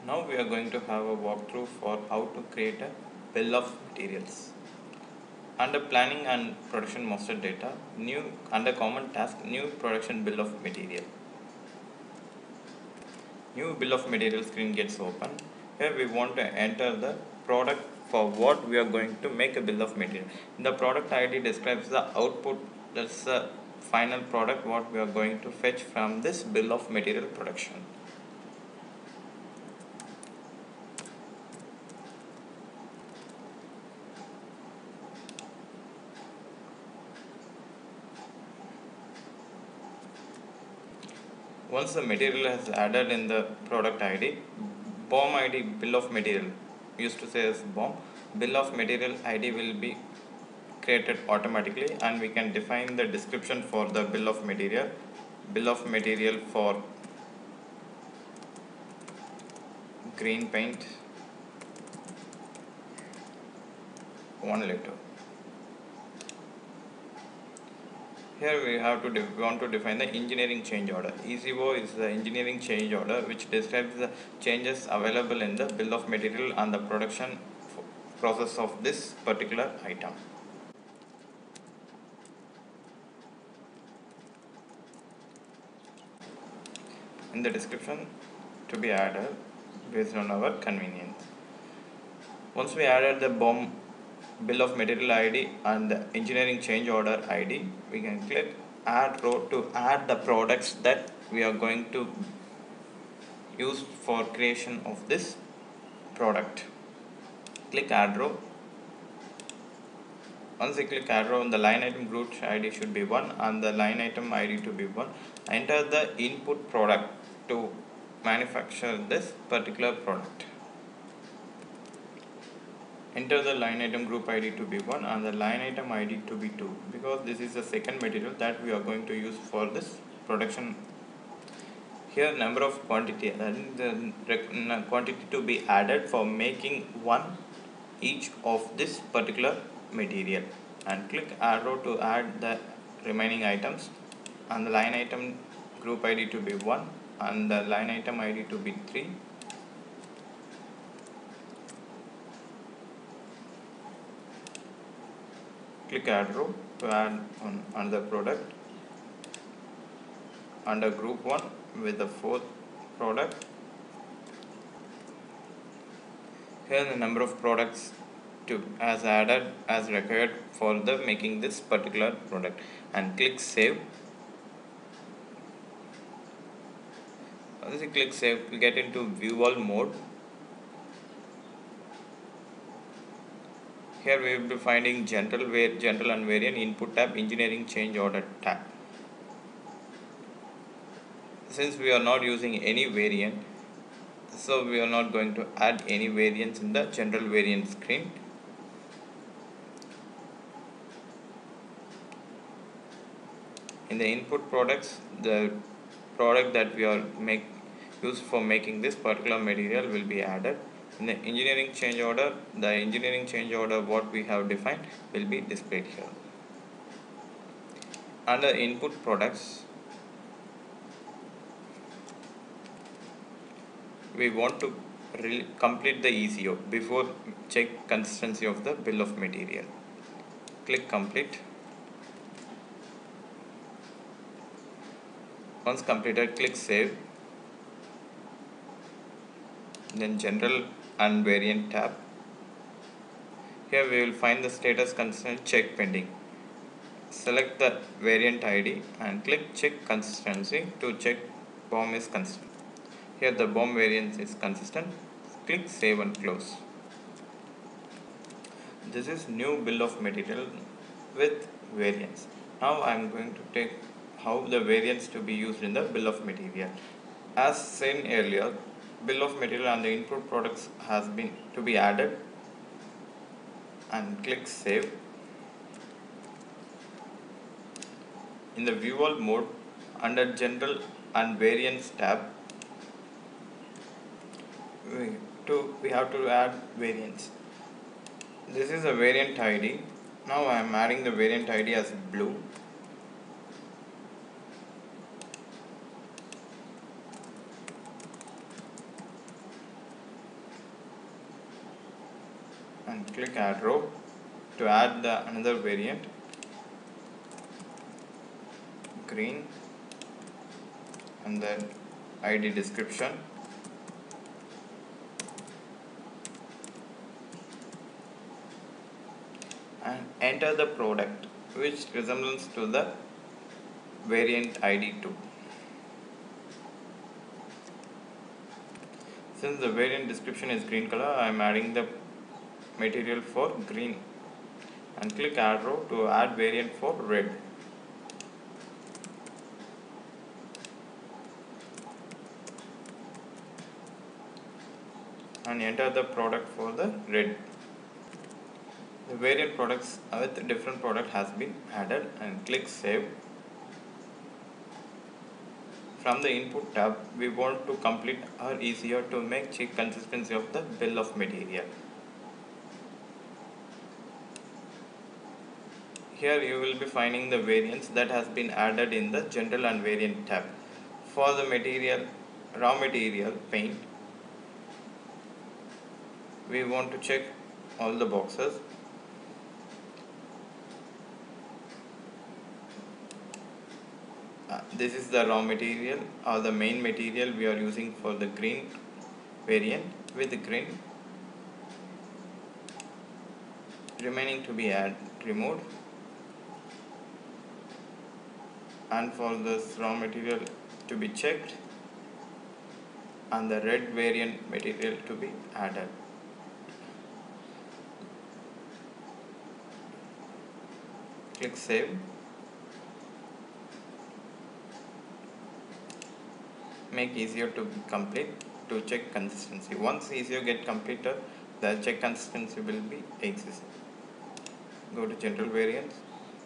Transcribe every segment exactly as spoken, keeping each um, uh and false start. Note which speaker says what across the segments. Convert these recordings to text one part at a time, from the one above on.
Speaker 1: Now we are going to have a walkthrough for how to create a bill of materials. Under planning and production master data, new under common task, new production bill of material. New bill of material screen gets open. Here we want to enter the product for what we are going to make a bill of material. The product I D describes the output, that's the final product what we are going to fetch from this bill of material production. Once the material is added in the product I D, B O M I D, bill of material, used to say as B O M, bill of material I D will be created automatically, and we can define the description for the bill of material. Bill of material for green paint, one liter. Here we have to we want to define the engineering change order. E C O is the engineering change order which describes the changes available in the bill of material and the production process of this particular item. In the description to be added based on our convenience. Once we added the B O M bill of material I D and the engineering change order I D, we can click add row to add the products that we are going to use for creation of this product. Click add row. Once you click add row, the line item group I D should be one and the line item I D to be one. Enter the input product to manufacture this particular product. Enter the line item group I D to be one and the line item I D to be two, because this is the second material that we are going to use for this production. Here number of quantity, and the quantity to be added for making one each of this particular material, and click arrow to add the remaining items, and the line item group I D to be one and the line item I D to be three. Click add row to add on another product under group one with the fourth product. Here the number of products to as added as required for the making this particular product, and click save. Once you click save, you get into view all mode. Here we will be finding general, general and variant, input tab, engineering change order tab. Since we are not using any variant, so we are not going to add any variants in the general variant screen. In the input products, the product that we are make used for making this particular material will be added. In the engineering change order, the engineering change order what we have defined will be displayed here. Under input products, we want to complete the E C O before check consistency of the bill of material. Click complete. Once completed, click save. Then general and variant tab. Here we will find the status consistent, check pending. Select the variant I D and click check consistency to check B O M is consistent. Here the B O M variance is consistent. Click save and close. This is new bill of material with variance. Now I am going to take how the variance to be used in the bill of material. As seen earlier, bill of material and the input products has been to be added, and click save. In the view all mode, under general and variance tab, we, to, we have to add variants. This is a variant I D. Now I am adding the variant I D as blue. and click add row to add the another variant, green, and then I D description, and enter the product which resembles to the variant I D two. Since the variant description is green color, I am adding the material for green and click add row to add variant for red. And enter the product for the red. The variant products with different product has been added and click save. From the input tab, we want to complete or easier to make check consistency of the bill of material. Here you will be finding the variants that has been added in the general and variant tab. For the material, raw material paint, we want to check all the boxes. Uh, this is the raw material or the main material we are using for the green variant with the green, remaining to be add removed, and for this raw material to be checked and the red variant material to be added. Click save. Make easier to complete to check consistency. Once easier get completed, the check consistency will be exist. Go to general variants,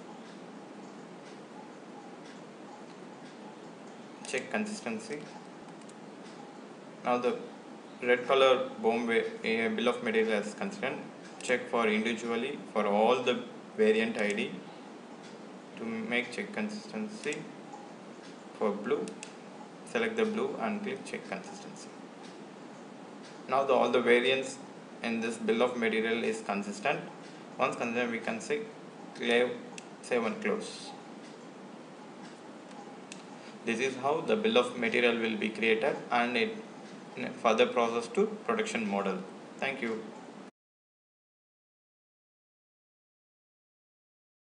Speaker 1: check consistency. Now the red color BOM uh, bill of material is consistent. Check for individually for all the variant I D to make check consistency. For blue, select the blue and click check consistency. Now the all the variants in this bill of material is consistent. Once consistent, we can say save, save and close. This is how the bill of material will be created and it further process to production model. Thank you.